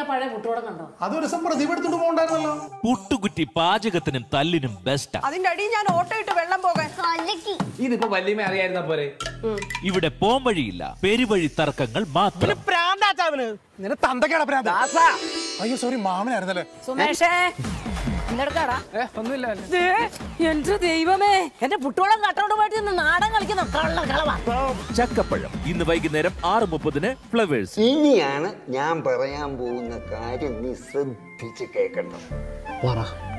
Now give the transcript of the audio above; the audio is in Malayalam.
പഴയ പുട്ടുവടം കണ്ടോ? അതൊരു ദിവസം പ്രദീപ് എടുത്തിട്ട് പോകണ്ടായിരുന്നല്ലോ. പുട്ടുകുറ്റി പാചകത്തിനും തല്ലിനും ബെസ്റ്റാ. അതിന്റെ അടിയിൽ ഞാൻ ഓട്ടോ ഇട്ട് വെള്ളം പോകാൻ. ഇതിപ്പോ വല്യമ്മ അറിയായിരുന്ന പോരെ. ഇവിടെ പോംവഴിയില്ല, പെരുവഴി തർക്കങ്ങൾ മാത്രം. നിന്റെ തന്തക്കേടാ പ്രാന്ത്. അയ്യോ സോറി, മാമനായിരുന്നല്ലേ. സുമേഷേ എന്തെടുക്കാടാ? ഒന്നുമില്ല. എന്റെ ദൈവമേ, എന്റെ പുട്ടുവടം കട്ടോണ്ട് പോയിട്ട് നാടൻ കളിക്കുന്ന കളവാ. ചക്കപ്പഴം ഇന്ന് വൈകുന്നേരം 6:30 ഫ്ലവേഴ്സ്. ഇനിയാണ് ഞാൻ പറയാൻ പോകുന്ന കാര്യം നീ ശ്രദ്ധിച്ച് കേൾക്കണം.